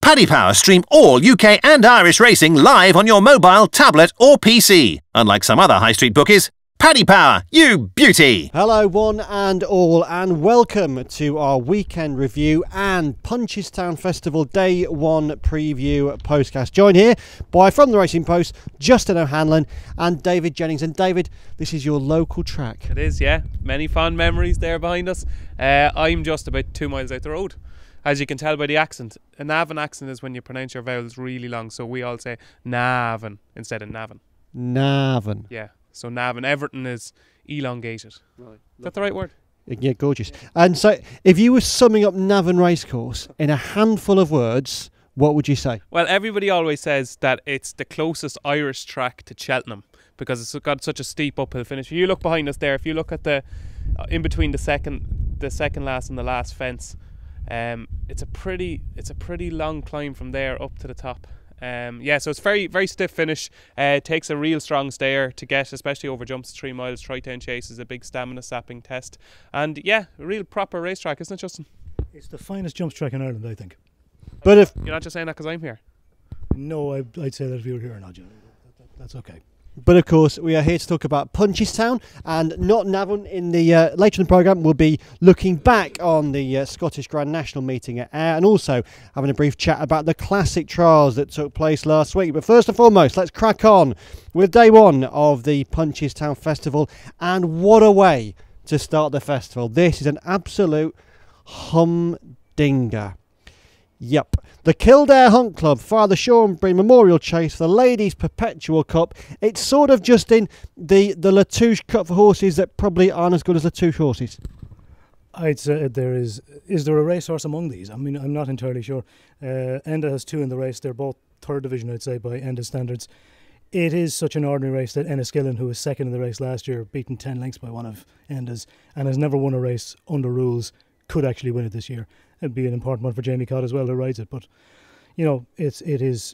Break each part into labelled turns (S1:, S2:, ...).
S1: Paddy Power stream all UK and Irish racing live on your mobile, tablet or PC. Unlike some other high street bookies, Paddy Power, you beauty!
S2: Hello one and all, and welcome to our weekend review and Punchestown Festival Day 1 preview postcast. Joined here by, from the Racing Post, Justin O'Hanlon and David Jennings. And David, this is your local track.
S3: It is, yeah. Many fond memories there behind us. I'm just about 2 miles out the road. As you can tell by the accent, a Navan accent is when you pronounce your vowels really long, so we all say Navan instead of Navan.
S2: Navan.
S3: Yeah, so Navan. Everton is elongated. Right. Is that the right word?
S2: Yeah, gorgeous. And so, if you were summing up Navan Racecourse in a handful of words, what would you say?
S3: Well, everybody always says that it's the closest Irish track to Cheltenham because it's got such a steep uphill finish. If you look behind us there, if you look at the in between the second last and the last fence, it's a pretty long climb from there up to the top. Yeah, so it's very stiff finish. Takes a real strong stayer to get, especially over jumps 3 miles. Tri-Town Chase is a big stamina sapping test, and yeah, a real proper racetrack, isn't it, Justin?
S4: It's the finest jumps track in Ireland, I think.
S2: But if
S3: you're not just saying that because I'm here.
S4: No, I'd say that if you were here or not, Johnny. That's okay.
S2: But of course, we are here to talk about Punchestown and not Navan. In the later in the programme, we'll be looking back on the Scottish Grand National meeting at Ayr and also having a brief chat about the classic trials that took place last week. But first and foremost, let's crack on with day one of the Punchestown Festival. And what a way to start the festival. This is an absolute humdinger. Yep. The Kildare Hunt Club, Father Shornbury Memorial Chase, the Ladies Perpetual Cup. It's sort of just in the Latouche Cup for horses that probably aren't as good as Latouche horses.
S4: I'd say is there a racehorse among these? I mean, I'm not entirely sure. Enda has 2 in the race. They're both third division, I'd say, by Enda standards. It is such an ordinary race that Enniskillen, who was second in the race last year, beaten 10 lengths by one of Enda's and has never won a race under rules, could actually win it this year. It'd be an important one for Jamie Codd as well, who rides it. But you know, it is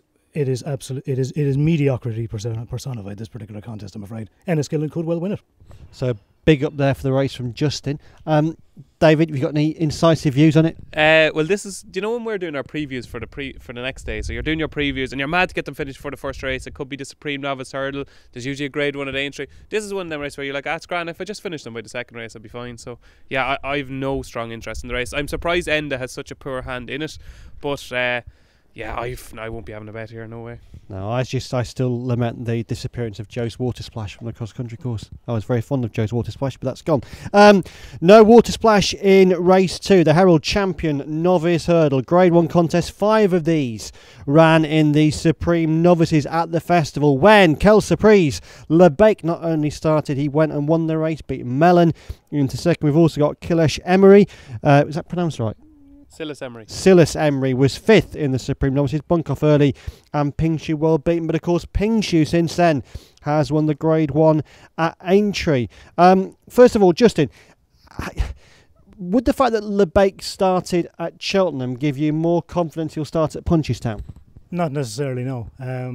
S4: mediocrity personified, this particular contest, I'm afraid. Enniskillen could well win it.
S2: So big up there for the race from Justin. David, have you got any incisive views on it?
S3: Well, this is, do you know when we're doing our previews for the next day? So you're doing your previews and you're mad to get them finished for the first race. It could be the Supreme Novice Hurdle. There's usually a grade 1 at Aintree. This is one of them races where you're like, it's grand. If I just finish them by the second race, I'll be fine. So yeah, I've no strong interest in the race. I'm surprised Enda has such a poor hand in it, but yeah, I won't be having a bet here, no way.
S2: No, I still lament the disappearance of Joe's Water Splash from the cross country course. I was very fond of Joe's Water Splash, but that's gone. No Water Splash in race 2, the Herald Champion Novice Hurdle Grade 1 contest. 5 of these ran in the Supreme Novices at the festival when Kel Surprise Lebeck not only started, he went and won the race, beat Mellon into second. We've also got Kilesh Emery. Is that pronounced right? Silas Emery was 5th in the Supreme Novices, bunk off early, and Pingshu well beaten. But of course, Pingshu since then has won the Grade 1 at Aintree. First of all, Justin, would the fact that Lebeck started at Cheltenham give you more confidence he'll start at Punchestown?
S4: Not necessarily, no.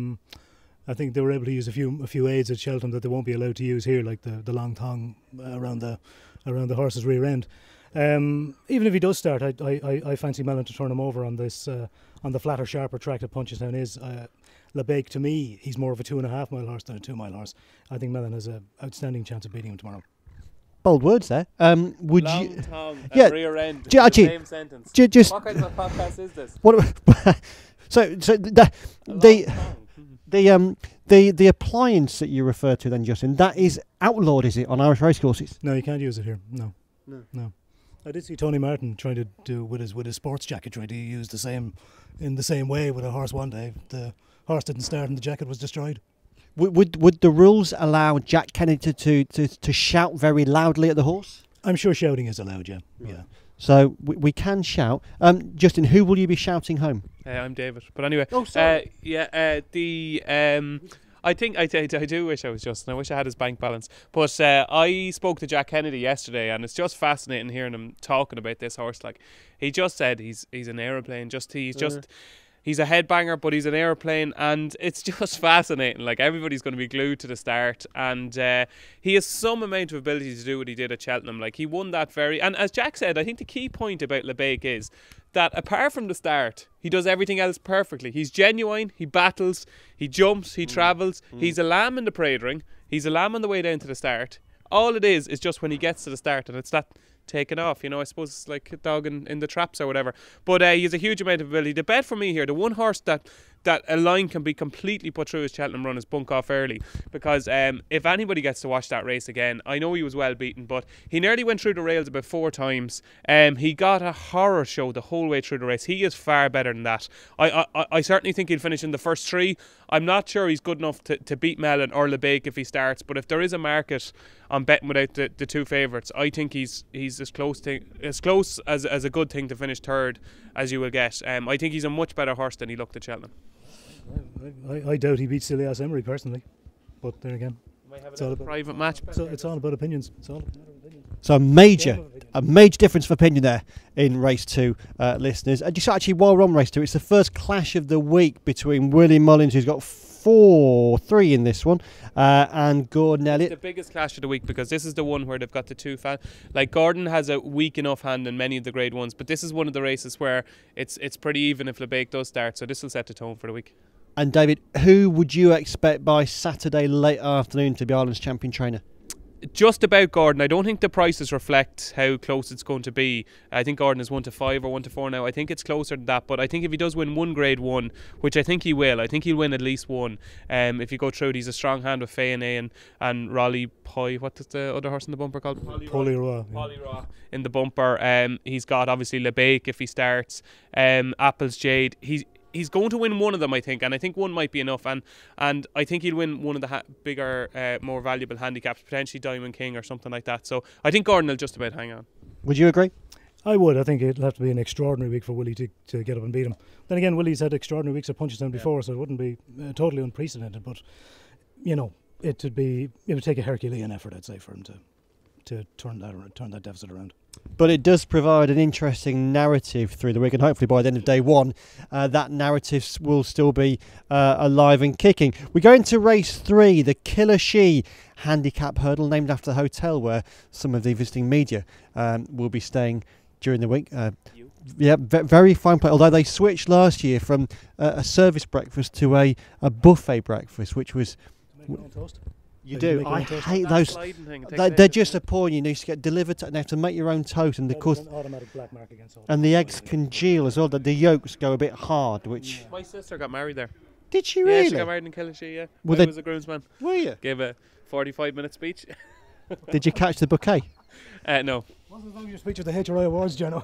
S4: I think they were able to use a few aids at Cheltenham that they won't be allowed to use here, like the long thong around the horse's rear end. Even if he does start, I fancy Mellon to turn him over on this on the flatter, sharper track that Punchestown is. Lebeck, to me, he's more of a 2.5 mile horse than a 2 mile horse. I think Mellon has an outstanding chance of beating him tomorrow.
S2: Bold words there. Would
S3: long
S2: you?
S3: Tongue and
S2: Yeah,
S3: rear end.
S2: actually,
S3: Same sentence.
S2: Just
S3: what kind of a podcast is this?
S2: What? So the appliance that you refer to then, Justin, that is outlawed, is it, on Irish racecourses?
S4: No, you can't use it here. No. I did see Tony Martin trying to do with his sports jacket, trying to use in the same way with a horse one day. The horse didn't start and the jacket was destroyed.
S2: Would the rules allow Jack Kennedy to shout very loudly at the horse?
S4: I'm sure shouting is allowed, yeah.
S2: Right. Yeah. So we can shout. Justin, who will you be shouting home?
S3: I'm David. But anyway, I think I do wish I was Justin. I wish I had his bank balance. But I spoke to Jack Kennedy yesterday, and it's just fascinating hearing him talking about this horse. Like, he just said he's an aeroplane. He's He's a headbanger, but he's an airplane, and it's just fascinating. Like, everybody's going to be glued to the start, and he has some amount of ability to do what he did at Cheltenham. Like, he won that and as Jack said, I think the key point about Lebeek is that apart from the start, he does everything else perfectly. He's genuine, he battles, he jumps, he travels. He's a lamb in the parade ring. He's a lamb on the way down to the start. All it is just when he gets to the start, and it's that taken off, I suppose it's like a dog in the traps or whatever. But he has a huge amount of ability. The bet for me here, the one horse that a line can be completely put through his Cheltenham run is Bunk Off Early, because if anybody gets to watch that race again, I know he was well beaten, but he nearly went through the rails about 4 times. He got a horror show the whole way through the race. He is far better than that. I certainly think he'll finish in the first 3. I'm not sure he's good enough to beat Mellon or Lebeek if he starts, but if there is a market on betting without the 2 favourites, I think he's as close as a good thing to finish 3rd as you will get. I think he's a much better horse than he looked at Cheltenham.
S4: I doubt he beats Ilias Emery personally, but there again,
S3: it's all about private match.
S4: So it's all about opinions.
S2: So a major difference of opinion there in race 2, listeners. And just actually, while we're on race 2, it's the first clash of the week between Willie Mullins, who's got 4-3 in this one, and Gordon Elliott.
S3: It's the biggest clash of the week because this is the one where they've got the 2 fans. Like, Gordon has a weak enough hand in many of the grade 1s, but this is one of the races where it's pretty even if Lebeek does start, so this will set the tone for the week.
S2: And David, who would you expect by Saturday late afternoon to be Ireland's champion trainer?
S3: Just about Gordon. I don't think the prices reflect how close it's going to be. I think Gordon is 1-5 or 1-4 now. I think it's closer than that, but I think if he does win one grade 1, which I think he will, I think he'll win at least one. If you go through it, he's a strong hand with Fayonne and Raleigh Poi. What is the other horse in the bumper called? Polyroy in the bumper. He's got obviously Lebeek if he starts. Apples Jade. He's going to win one of them, I think, and I think one might be enough, and I think he'll win one of the bigger, more valuable handicaps, potentially Diamond King or something like that. So I think Gordon will just about hang on.
S2: Would you agree?
S4: I would. I think it'll have to be an extraordinary week for Willie to get up and beat him. Then again, Willie's had extraordinary weeks at Punchestown before, so it wouldn't be totally unprecedented. But it would take a Herculean effort, I'd say, for him to turn that deficit around.
S2: But it does provide an interesting narrative through the week, and hopefully by the end of day 1, that narrative will still be alive and kicking. We go into race 3, the Killer She handicap hurdle, named after the hotel where some of the visiting media will be staying during the week. Yeah, very fine play. Although they switched last year from a service breakfast to a buffet breakfast, which was. You do. I hate those. They're just appalling. You need to get delivered to, and they have to make your own toast, and of course, and the eggs congeal as well. The yolks go a bit hard. Which
S3: my sister got married there.
S2: Did she really?
S3: Yeah, she got married in Killashee. Yeah, I was a groomsman.
S2: Were you?
S3: Gave a 45-minute speech.
S2: Did you catch the bouquet?
S3: No.
S4: Wasn't as long as your speech at the HRI Awards, Jono.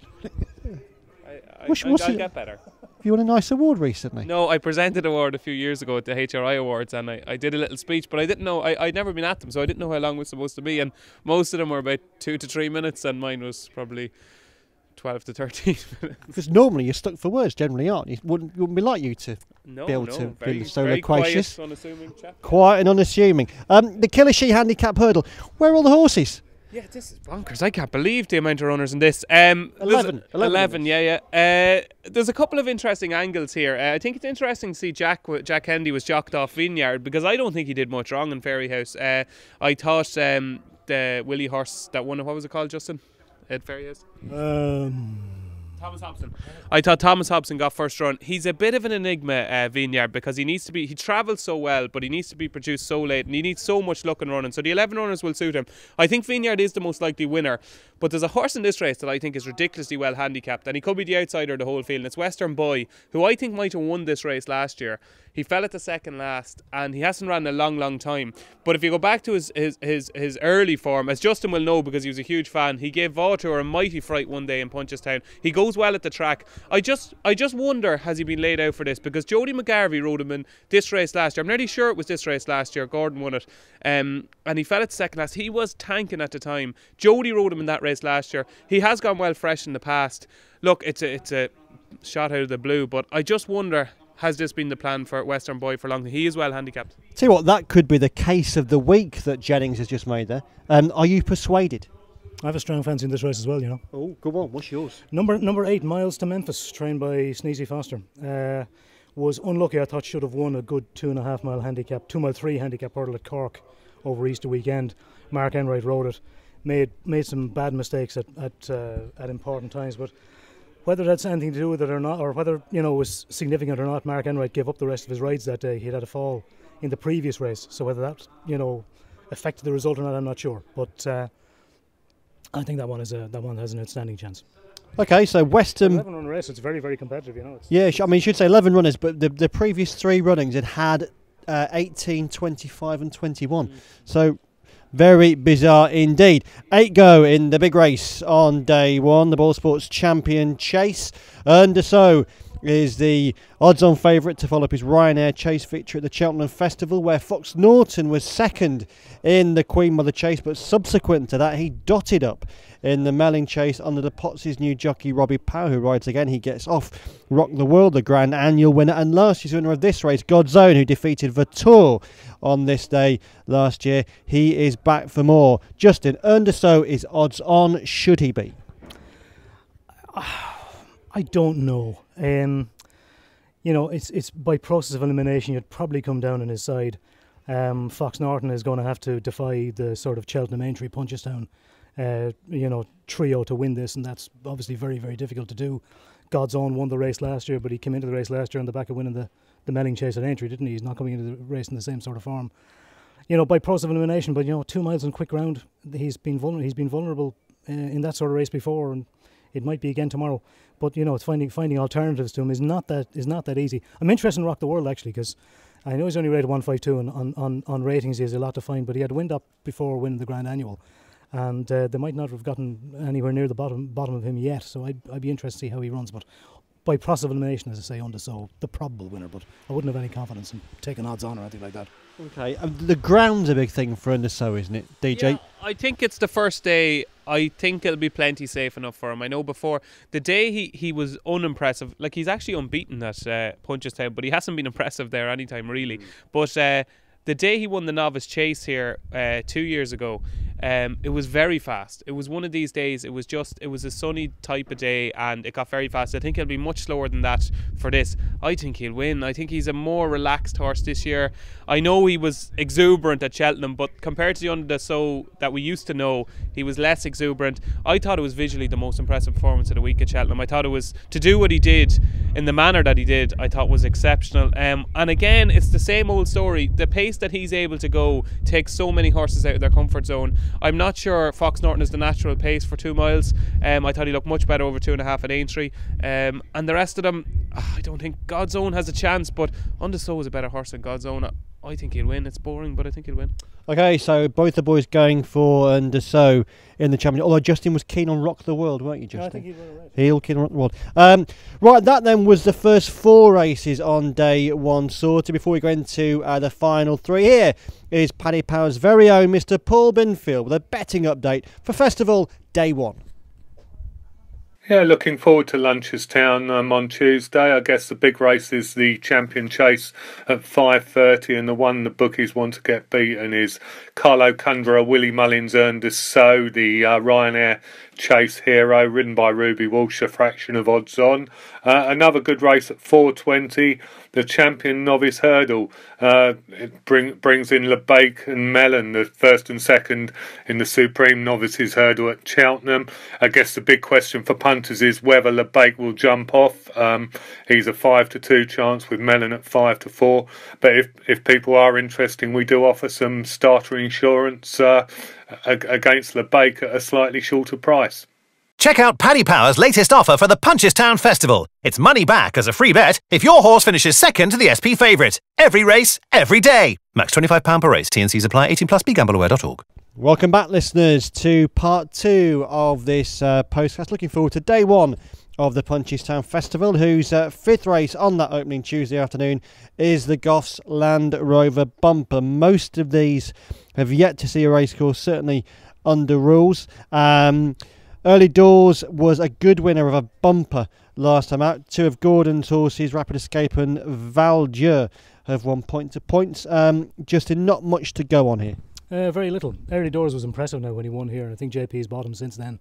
S3: I'll get better.
S2: Have you won a nice award recently?
S3: No, I presented an award a few years ago at the HRI Awards, and I did a little speech, but I didn't know, I'd never been at them, so I didn't know how long it was supposed to be, and most of them were about 2 to 3 minutes, and mine was probably 12 to 13 minutes.
S2: Because normally you're stuck for words, generally, aren't you? Wouldn't be like you to be able to be so loquacious.
S3: Very quiet, unassuming chap.
S2: Quiet and unassuming. The Killer She handicap hurdle. Where are all the horses?
S3: Yeah, this is bonkers. I can't believe the amount of runners in this.
S2: 11,
S3: yeah. There's a couple of interesting angles here. I think it's interesting to see Jack Hendy was jocked off Vineyard, because I don't think he did much wrong in Fairyhouse. I thought the Willie horse that won, what was it called, Justin, at Fairyhouse? Thomas Hobson. I thought Thomas Hobson got first run. He's a bit of an enigma, Vineyard, because he travels so well, but he needs to be produced so late, and he needs so much luck and running. So the 11 runners will suit him. I think Vineyard is the most likely winner, but there's a horse in this race that I think is ridiculously well handicapped, and he could be the outsider of the whole field, and it's Western Boy, who I think might have won this race last year. He fell at the second last, and he hasn't ran in a long time. But if you go back to his early form, as Justin will know because he was a huge fan, he gave Vautour a mighty fright one day in Punchestown. He goes well at the track. I just wonder, has he been laid out for this? Because Jody McGarvey rode him in this race last year. I'm nearly sure it was this race last year. Gordon won it. And he fell at the second last. He was tanking at the time. Jody rode him in that race last year. He has gone well fresh in the past. Look, it's a shot out of the blue, but I just wonder, has this been the plan for Western Boy for long? He is well handicapped.
S2: Tell you what, that could be the case of the week that Jennings has just made there. Are you persuaded?
S4: I have a strong fancy in this race as well, you know.
S2: Oh, go on. What's yours?
S4: Number 8, Miles to Memphis, trained by Sneezy Foster. Was unlucky. I thought should have won a good 2.5 mile handicap, 2 mile 3 handicap hurdle at Cork over Easter weekend. Mark Enright rode it, made some bad mistakes at important times, but whether that's anything to do with it or not, or whether it was significant or not, Mark Enright gave up the rest of his rides that day. He'd had a fall in the previous race, so whether that affected the result or not, I'm not sure. But I think that one has an outstanding chance.
S2: Okay, so Western
S4: 11-run race. It's very, very competitive. It's
S2: yeah, I mean, you should say 11 runners, but the previous 3 runnings had 18, 25 and 21. So very bizarre indeed. 8 go in the big race on day 1, the Ball Sports Champion Chase. Underso is the odds-on favourite to follow up his Ryanair Chase victory at the Cheltenham Festival, where Fox Norton was second in the Queen Mother Chase, but subsequent to that he dotted up in the Melling Chase under the Potts' new jockey Robbie Power, who rides again. He gets off Rock the World, the Grand Annual winner, and last year's winner of this race, God's Own, who defeated Vautour on this day last year. He is back for more. Justin, Underso is odds on. Should he be?
S4: I don't know. It's by process of elimination. You'd probably come down on his side. Fox Norton is going to have to defy the sort of Cheltenham Aintree Punchestown trio to win this, and that's obviously very, very difficult to do. God's Own won the race last year, but he came into the race last year on the back of winning the Melling Chase at Aintree, didn't he? He's not coming into the race in the same sort of form. By process of elimination, but 2 miles in quick round, he's been vulnerable in that sort of race before, and it might be again tomorrow. But it's finding alternatives to him is not that easy. I'm interested in Rock the World actually, because I know he's only rated 152 on ratings. He has a lot to find, but he had wind up before winning the Grand Annual, and they might not have gotten anywhere near the bottom of him yet. So I'd be interested to see how he runs. But by process of elimination, as I say, Underso, the probable winner. But I wouldn't have any confidence in taking odds on or anything like that.
S2: Okay, the ground's a big thing for Underso, isn't it, DJ?
S3: Yeah, I think it's the first day. I think it'll be plenty safe enough for him. I know before the day he was unimpressive. Like, he's actually unbeaten at Punchestown, but he hasn't been impressive there anytime really. But the day he won the Novice Chase here 2 years ago, it was very fast. It was one of these days. It was a sunny type of day, and it got very fast. I think he'll be much slower than that for this. I think he'll win. I think he's a more relaxed horse this year. I know he was exuberant at Cheltenham, but compared to the Underso that we used to know, he was less exuberant. I thought it was visually the most impressive performance of the week at Cheltenham. I thought it was, to do what he did in the manner that he did, I thought was exceptional. And again, it's the same old story. The pace that he's able to go takes so many horses out of their comfort zone. I'm not sure Fox Norton is the natural pace for 2 miles. I thought he looked much better over 2.5 at Aintree. And the rest of them, I don't think God's Own has a chance, but Underso is a better horse than God's Own. I think he'll win. It's boring, but I think he'll win. Okay,
S2: so both the boys going for Underso in the championship. Although Justin was keen on Rock the World, weren't you, Justin?
S4: Yeah, I think he will. Right.
S2: He'll keen on Rock the World. Right, that then was the first 4 races on day 1 sorted. Before we go into the final 3, here is Paddy Power's very own Mr. Paul Binfield with a betting update for Festival Day 1.
S5: Yeah, looking forward to Lunchestown on Tuesday. I guess the big race is the Champion Chase at 5:30, and the one the bookies want to get beaten is Carlo Cundra, Willie Mullins Underso, the Ryanair Chase hero, ridden by Ruby Walsh, a fraction of odds on. Another good race at 4:20, the Champion Novice Hurdle. It brings in LeBake and Mellon, the first and second in the Supreme Novices Hurdle at Cheltenham. I guess the big question for punters is whether LeBake will jump off. He's a 5-2 chance with Mellon at 5-4. But if people are interested, we do offer some starter insurance against LeBake at a slightly shorter price.
S1: Check out Paddy Power's latest offer for the Punchestown Festival. It's money back as a free bet if your horse finishes second to the SP favourite. Every race, every day. Max £25 per race. T&Cs apply. 18+. BeGambleAware.org.
S2: Welcome back, listeners, to part 2 of this postcast. Looking forward to day 1 of the Punchestown Festival, whose 5th race on that opening Tuesday afternoon is the Goffs Land Rover Bumper. Most of these have yet to see a racecourse, certainly under rules. Early Doors was a good winner of a bumper last time out. 2 of Gordon's horses, Rapid Escape and Val Dieu, have won point to points. Justin, not much to go on here.
S4: Very little. Early doors was impressive now when he won here. I think JP's bottom since then.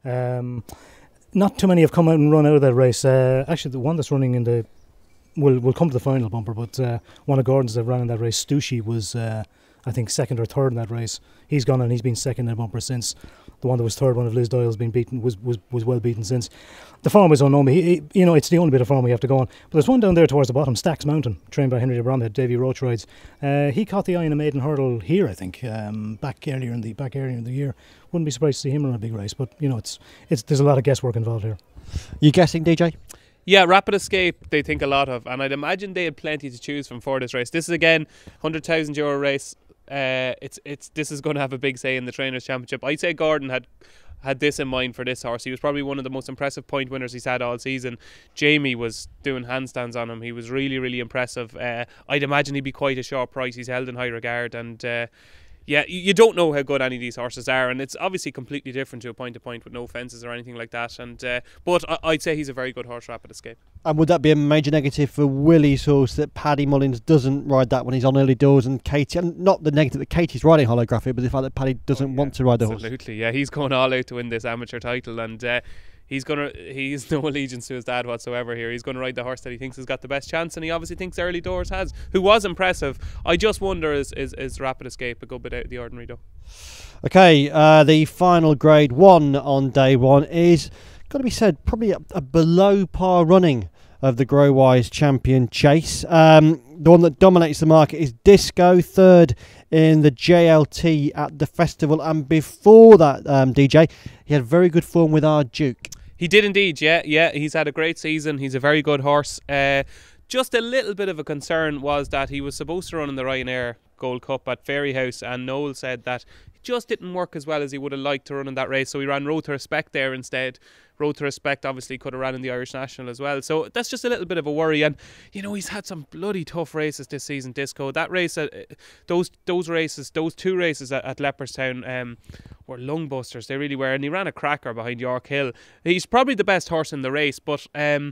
S4: Not too many have come out and run out of that race. Actually, the one that's running in the will come to the final bumper, but one of Gordon's that ran in that race, Stucci, was I think second or third in that race. He's gone and he's been second in the bumper since. The one that was third, one of Liz Doyle's been beaten, was well beaten since. The form is unknown. It's the only bit of form we have to go on. But there's one down there towards the bottom, Stacks Mountain, trained by Henry de Bromhead, Davy Roach rides. He caught the eye in a maiden hurdle here, I think, back earlier in the year. Wouldn't be surprised to see him run a big race, but there's a lot of guesswork involved here.
S2: You guessing, DJ?
S3: Yeah, Rapid Escape they think a lot of, and I'd imagine they had plenty to choose from for this race. This is again €100,000 race. This is going to have a big say in the Trainers' Championship. I'd say Gordon had this in mind for this horse. He was probably one of the most impressive point winners he's had all season. Jamie was doing handstands on him. He was really, really impressive. I'd imagine he'd be quite a short price. He's held in high regard, and yeah, you don't know how good any of these horses are, and it's obviously completely different to point with no fences or anything like that. And but I'd say he's a very good horse, Rapid Escape.
S2: And would that be a major negative for Willie's horse that Paddy Mullins doesn't ride that when he's on early doors, and Katie, and not the negative that Katie's riding holographic, but the fact that Paddy doesn't want to ride the horse?
S3: Absolutely, yeah, he's going all out to win this amateur title, and he's no allegiance to his dad whatsoever here. He's going to ride the horse that he thinks has got the best chance, and he obviously thinks Early Doors has, who was impressive. I just wonder is Rapid Escape a good bit out of the ordinary though? Okay,
S2: the final grade 1 on day 1 is, got to be said, probably a below par running of the Growwise Champion Chase. The one that dominates the market is Disco, third in the JLT at the festival, and before that, DJ, he had very good form with our Duke.
S3: He did indeed, yeah. He's had a great season. He's a very good horse. Just a little bit of a concern was that he was supposed to run in the Ryanair Gold Cup at Fairyhouse, and Noel said that it just didn't work as well as he would have liked to run in that race, so he ran Road to Respect there instead. Road to Respect obviously could have ran in the Irish National as well, so that's just a little bit of a worry. And he's had some bloody tough races this season, Disco. That race, those two races at Leopardstown were lung-busters, they really were, and he ran a cracker behind York Hill. He's probably the best horse in the race, but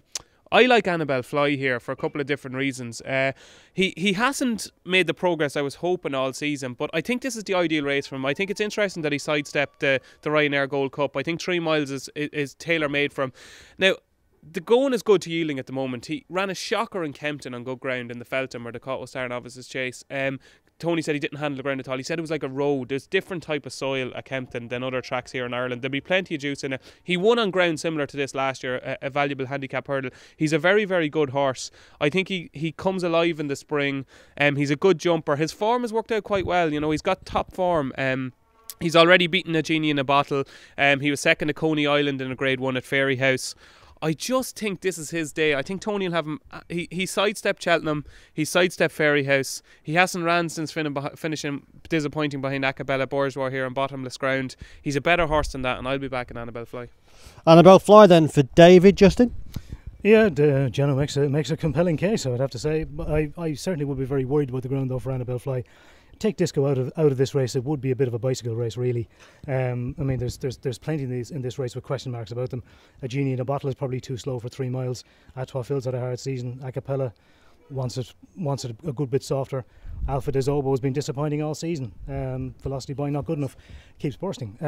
S3: I like Annabelle Fly here for a couple of different reasons. He hasn't made the progress I was hoping all season, but I think this is the ideal race for him. I think it's interesting that he sidestepped the Ryanair Gold Cup. I think 3 miles is tailor-made for him. Now, the going is good to Yielding at the moment. He ran a shocker in Kempton on good ground in the Feltham, where the Cotto Star Novices Chase. Tony said he didn't handle the ground at all. He said it was like a road. There's different type of soil at Kempton than other tracks here in Ireland. There'll be plenty of juice in it. He won on ground similar to this last year, a valuable handicap hurdle. He's a very, very good horse. I think he comes alive in the spring. He's a good jumper. His form has worked out quite well. He's got top form. He's already beaten a Genie in a Bottle. He was second to Coney Island in a Grade 1 at Fairyhouse. I just think this is his day. I think Tony will have him. He sidestepped Cheltenham. He sidestepped Fairyhouse. He hasn't ran since finishing disappointing behind Acapella Bourgeois here on bottomless ground. He's a better horse than that, and I'll be back in Annabelle Fly.
S2: Annabelle Fly then for David, Justin?
S4: Yeah, Jenna makes a compelling case, I would have to say. I certainly would be very worried about the ground though for Annabelle Fly. Take Disco out of this race, it would be a bit of a bicycle race, really. I mean, there's plenty in this race with question marks about them. A Genie in a Bottle is probably too slow for 3 miles. Atwa Phil's had a hard season. Acapella wants it a good bit softer. Alpha de Zobo has been disappointing all season. Velocity Boy not good enough, keeps bursting.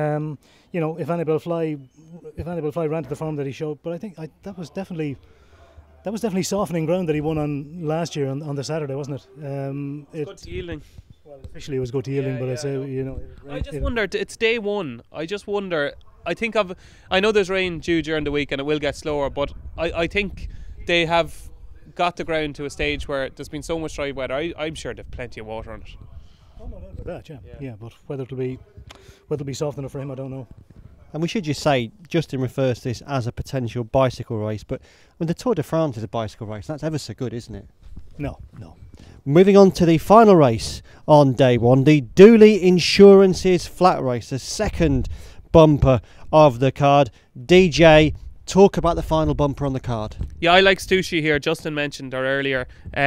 S4: If Annabelle Fly ran to the form that he showed, but I think that was definitely softening ground that he won on last year on the Saturday, wasn't it?
S3: It's good to Yielding.
S4: Well, officially it was good to Yielding, but
S3: I just wonder, it's day 1. I just wonder, I know there's rain due during the week and it will get slower, but I think they have got the ground to a stage where there's been so much dry weather. I'm sure they've plenty of water on it.
S4: Oh, no doubt about that, yeah. But whether it'll be soft enough for him, I don't know.
S2: And we should just say, Justin refers to this as a potential bicycle race, but when the Tour de France is a bicycle race, that's ever so good, isn't it?
S4: No.
S2: Moving on to the final race on day 1, the Dooley Insurance's flat race, the second bumper of the card. DJ, talk about the final bumper on the card. Yeah,
S3: I like Stucci here. Justin mentioned her earlier.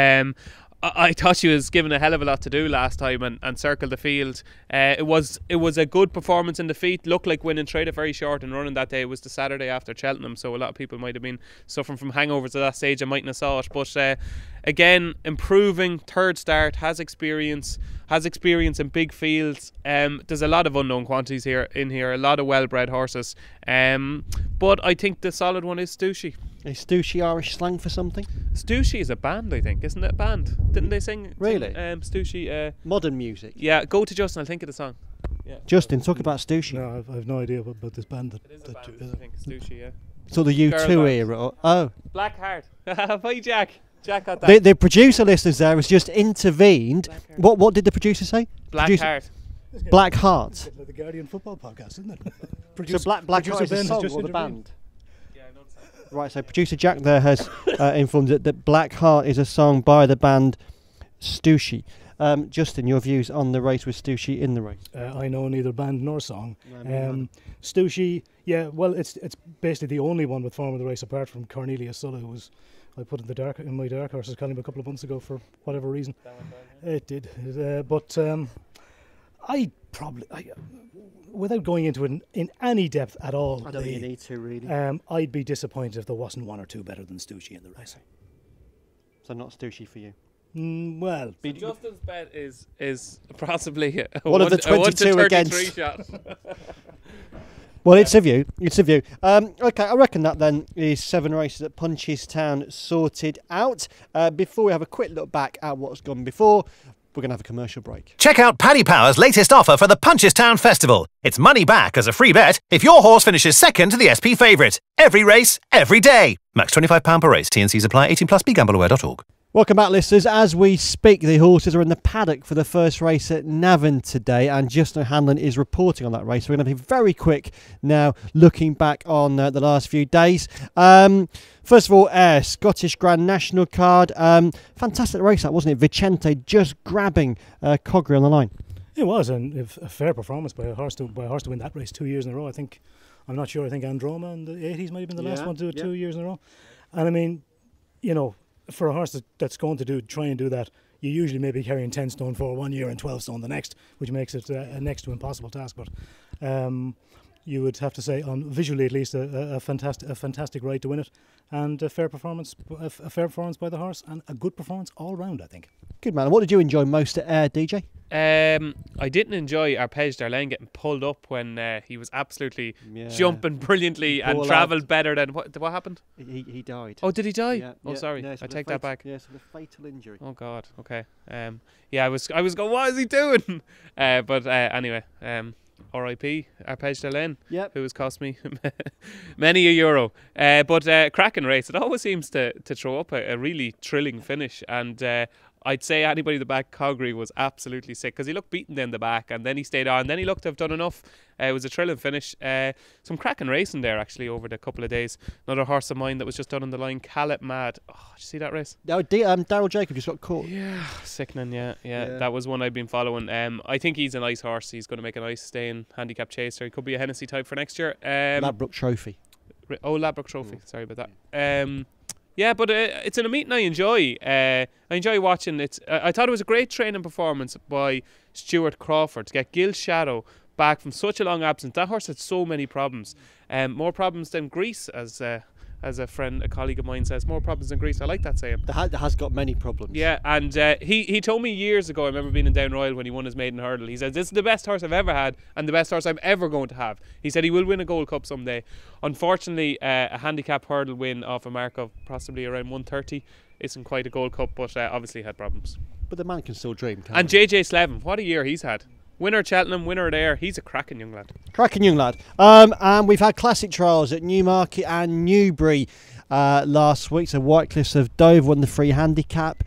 S3: I thought she was given a hell of a lot to do last time and circled the field. It was a good performance in defeat. Looked like winning, traded very short and running that day. It was the Saturday after Cheltenham, so a lot of people might have been suffering from hangovers at that stage and mightn't have saw it. But again, improving, third start, has experience in big fields. There's a lot of unknown quantities in here, a lot of well-bred horses. But I think the solid one is Stooshy.
S2: Is Stooshy Irish slang for something?
S3: Stooshy is a band, I think, isn't it? A band? Didn't they sing?
S2: Really?
S3: Stooshy.
S2: Modern music.
S3: Yeah, go to Justin. I'll think of the song. Yeah.
S2: Justin, talk about Stooshy.
S4: No, I've no idea about this band.
S3: It is a band, I think. Stooshy, yeah.
S2: So the
S3: Girl
S2: U2
S3: band.
S2: era. Oh.
S3: Blackheart. Bye, Jack. Jack got that.
S2: The producer listeners there has just intervened. What did the producer say?
S3: Blackheart.
S2: Black Heart.
S4: Like the Guardian football podcast, isn't it?
S2: So Black Heart is
S4: Ben
S2: a
S4: has
S2: song
S4: just
S2: or the
S4: intervened.
S2: band?
S3: Yeah, I noticed that.
S2: Right, so producer Jack there has informed that Black Heart is a song by the band Stooshy. Justin, your views on the race with Stooshy in the race?
S4: I know neither band nor song. Stooshy, yeah, well, it's basically the only one with form of the race apart from Cornelius Sulla, who was I put in my dark horses column a couple of months ago for whatever reason. It did, but I without going into it in any depth at all,
S2: I don't think you need to really.
S4: I'd be disappointed if there wasn't one or two better than Stooshy in the race.
S2: So not Stooshy for you.
S4: Well,
S3: So Justin's bet is possibly a
S2: One of the
S3: 1 to
S2: 22 against.
S3: 33 shot.
S2: Well, it's a view. It's a view. Okay, I reckon that then is 7 races at Punchestown sorted out. Before we have a quick look back at what's gone before, we're going to have a commercial break.
S1: Check out Paddy Power's latest offer for the Punchestown Festival. It's money back as a free bet if your horse finishes second to the SP favourite. Every race, every day. Max £25 per race. T&Cs apply. 18 plus. BeGambleAware.org.
S2: Welcome back, listeners. As we speak, the horses are in the paddock for the first race at Navan today, and Justin Hanlon is reporting on that race. We're going to be very quick now, looking back on the last few days. First of all, Scottish Grand National card. Fantastic race that, wasn't it? Vicente just grabbing Cogri on the line.
S4: it was a fair performance by a horse to win that race 2 years in a row. I'm not sure. I think Androma in the 80s might have been the last one to do it 2 years in a row. And I mean, you know, for a horse that's going to try and do that, you usually may be carrying 10 stone for 1 year and 12 stone the next, which makes it a next to impossible task. But you would have to say, on visually at least, a fantastic ride to win it, and a fair performance by the horse, and a good performance all round, I think.
S2: Good man. What did you enjoy most at DJ?
S3: I didn't enjoy Arpège d'Arlène getting pulled up when he was absolutely jumping brilliantly and travelled better than what happened?
S2: He died.
S3: Oh, did he die?
S2: Yeah,
S3: oh, sorry, I take that back.
S2: Yes, with a fatal injury.
S3: Oh God. Okay. I was going, what is he doing? But anyway, R.I.P. Arpège d'Arlène, who has cost me many €1. But cracking race. It always seems to throw up a really thrilling finish, and I'd say anybody that backed Cogri was absolutely sick, because he looked beaten in the back, and then he stayed on. Then he looked to have done enough. It was a thrilling finish. Some cracking racing there actually over the couple of days. Another horse of mine that was just done on the line, Calip Mad. Oh, did you see that race?
S2: Oh, Daryl Jacob just got caught.
S3: Yeah, sickening. Yeah. That was one I've been following. I think he's a nice horse. He's going to make a nice staying handicap chaser. He could be a Hennessy type for next year.
S2: Ladbroke Trophy.
S3: Ladbroke Trophy. Sorry about that. Yeah, but it's in a meeting I enjoy. I enjoy watching it. I thought it was a great training performance by Stuart Crawford to get Gil Shadow back from such a long absence. That horse had so many problems. More problems than Greece, as a colleague of mine says. More problems than Greece. I like that saying.
S2: The has got many problems.
S3: Yeah, and he told me years ago, I remember being in Down Royal when he won his maiden hurdle, he said, this is the best horse I've ever had and the best horse I'm ever going to have. He said he will win a Gold Cup someday. Unfortunately, a handicap hurdle win off a mark of possibly around 130 isn't quite a Gold Cup, but obviously had problems.
S2: But the man can still dream, can't
S3: and
S2: he?
S3: JJ Slevin, what a year he's had. Winner at Cheltenham, winner at Ayr. He's a cracking young lad.
S2: Cracking young lad. And we've had classic trials at Newmarket and Newbury last week. So Whitecliffs of Dover won the free handicap.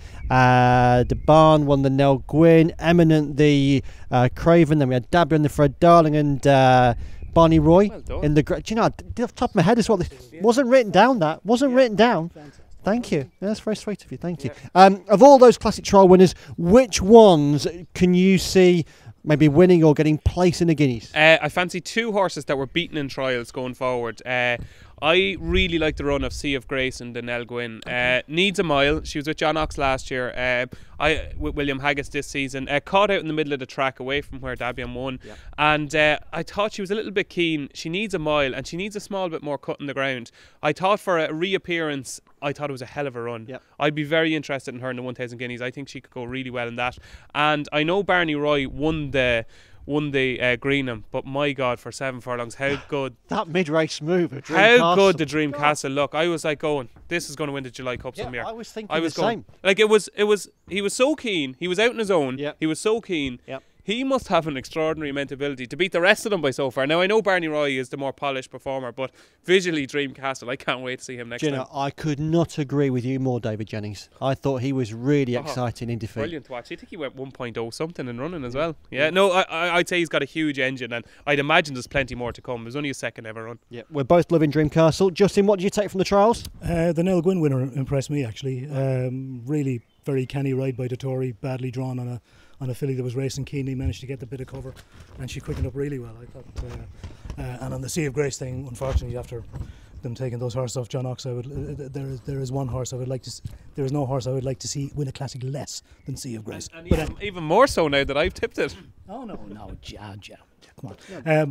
S2: De Barn won the Nell Gwyn. Eminent the Craven. Then we had Dabby on the Fred Darling and Barney Roy in the. Do you know? Off the top of my head is what wasn't written down. That wasn't written down. Thank you. That's very sweet of you. Thank you. Of all those classic trial winners, which ones can you see maybe winning or getting place in the Guineas?
S3: I fancy two horses that were beaten in trials going forward. I really like the run of Sea of Grace and the Nell Gwynn. Needs a mile. She was with John Ox last year. With William Haggis this season. Caught out in the middle of the track away from where Dabian won. Yep. And I thought she was a little bit keen. She needs a mile and she needs a small bit more cut in the ground. I thought for a reappearance, I thought it was a hell of a run. Yep. I'd be very interested in her in the 1,000 guineas. I think she could go really well in that. And I know Barney Roy won the Greenham, but my God, for 7 furlongs, how good
S2: that mid-race move of
S3: how good the Dream Castle look. I was like going, this is going to win the July Cup some year.
S2: I was thinking the same.
S3: Like he was so keen. He was out on his own. Yep. He was so keen. Yep. He must have an extraordinary amount of ability to beat the rest of them by so far. Now, I know Barney Roy is the more polished performer, but visually, Dream Castle, I can't wait to see him next time.
S2: I could not agree with you more, David Jennings. I thought he was really exciting in defeat.
S3: Brilliant to watch. I think he went 1.0 something in running as well. Yeah, no, I'd say he's got a huge engine, and I'd imagine there's plenty more to come. It was only his second ever run. Yeah,
S2: we're both loving Dream Castle. Justin, what did you take from the trials?
S4: The Nell Gwynn winner impressed me, actually. Really very canny ride by Dettori, badly drawn on a filly that was racing keenly, managed to get the bit of cover, and she quickened up really well, I thought. And on the Sea of Grace thing, unfortunately, after them taking those horses off John Ox, there is one horse I would like to. There is no horse I would like to see win a classic less than Sea of Grace.
S3: And even more so now that I've tipped it.
S4: Oh no, come on.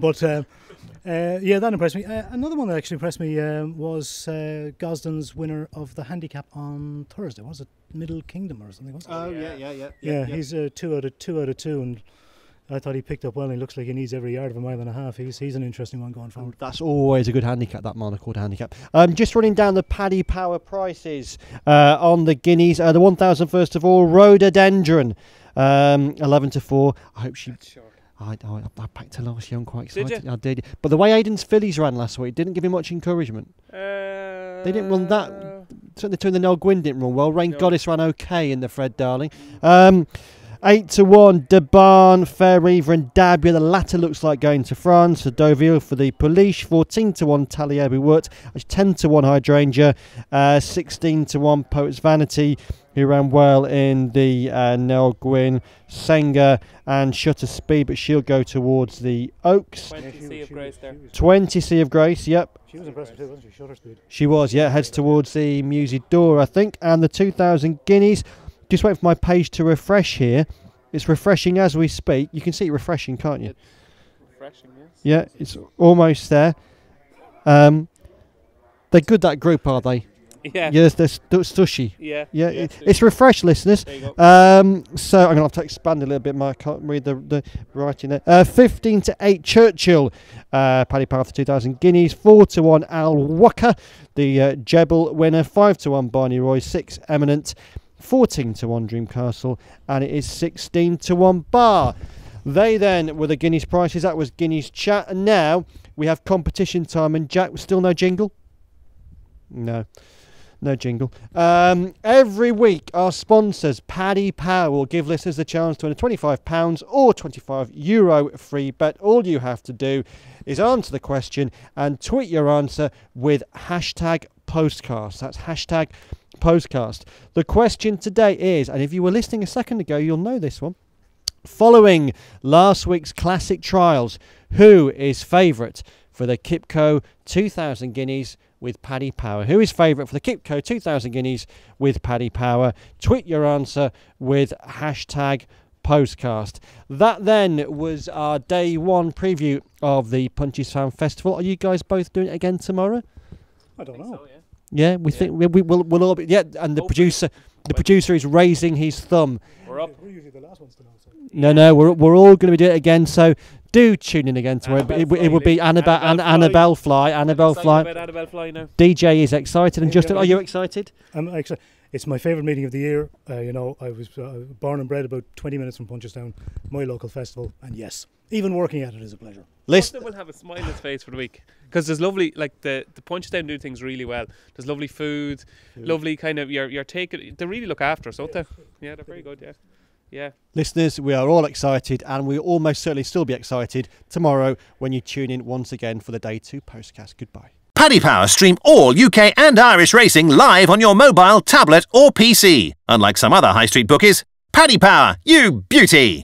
S4: Yeah, that impressed me. Another one that actually impressed me was Gosden's winner of the handicap on Thursday. Was it Middle Kingdom or something? Yeah. He's 2 out of 2, and I thought he picked up well. And he looks like he needs every yard of a mile and a half. He's an interesting one going forward.
S2: That's always a good handicap, that Monaco handicap. Just running down the Paddy Power prices on the guineas. The 1,000 first of all, Rhododendron, 11 to 4. I hope she. I backed her last year. I'm quite excited.
S3: Did you?
S2: I did. But the way Aidan's fillies ran last week didn't give him much encouragement. They didn't run that. Certainly, the Nell Gwynn didn't run well. Rain Goddess ran okay in the Fred Darling. 8 to 1, Debarn, Fair-Ever and Dabia. The latter looks like going to France. So Deauville for the Police. 14 to 1, Taliebu Wood. 10 to 1, Hydrangea. 16 to 1, Poet's Vanity, who ran well in the Nell Gwynn. Senga and Shutter Speed, but she'll go towards the Oaks.
S3: 20 Sea of Grace there.
S2: 20 Sea of Grace, yep.
S4: She was impressive too, wasn't she? Shutter Speed.
S2: She was, yeah. Heads towards the Musidor, I think. And the 2,000 guineas. Just wait for my page to refresh here. It's refreshing as we speak. You can see it refreshing, can't you?
S3: Refreshing, yes.
S2: Yeah, it's almost there. They're good, that group, are they?
S3: Yeah.
S2: Yes, they're stushy.
S3: Yeah.
S2: It's refreshed, listeners.
S3: There you go.
S2: So I'm going to have to expand a little bit. I can't read the writing there. 15 to 8, Churchill. Paddy Power for 2,000 guineas. 4 to 1, Al Walker, the Jebel winner. 5 to 1, Barney Roy. 6, Eminent. 14 to 1, Dream Castle. And it is 16 to 1, Bar. They then were the guineas prices. That was guineas chat. And now we have competition time. And Jack, still no jingle? No jingle. Every week, our sponsors, Paddy Power, will give listeners the chance to win a £25 or €25 free bet. All you have to do is answer the question and tweet your answer with hashtag postcast. That's hashtag postcast. The question today is, and if you were listening a second ago, you'll know this one. Following last week's classic trials, who is favourite for the Kipco 2,000 guineas with Paddy Power? Who is favourite for the Kipco 2,000 guineas with Paddy Power? Tweet your answer with hashtag postcast. That then was our day one preview of the Punches Fan Festival. Are you guys both doing it again tomorrow?
S4: I don't know.
S3: So, yeah.
S2: Yeah, we think we'll all be. Yeah, and the producer is raising his thumb.
S3: We're up.
S4: We're usually the last ones to know. So.
S2: No, we're all going to be doing it again. So do tune in again tomorrow. It will be Annabelle Fly. Annabelle Fly.
S3: Now.
S2: DJ is excited, and Justin, are you excited?
S4: I'm excited. It's my favourite meeting of the year. I was born and bred about 20 minutes from Punchestown, my local festival, and yes, even working at it is a pleasure.
S3: Justin will have a smile on his face for the week because there's lovely, like the Punchestown do things really well. There's lovely food. Lovely kind of you're taking. They really look after us, don't they? Yeah, they're very good. Yeah.
S2: Listeners, we are all excited, and we'll almost certainly still be excited tomorrow when you tune in once again for the Day 2 postcast. Goodbye.
S1: Paddy Power stream all UK and Irish racing live on your mobile, tablet or PC. Unlike some other high street bookies, Paddy Power, you beauty!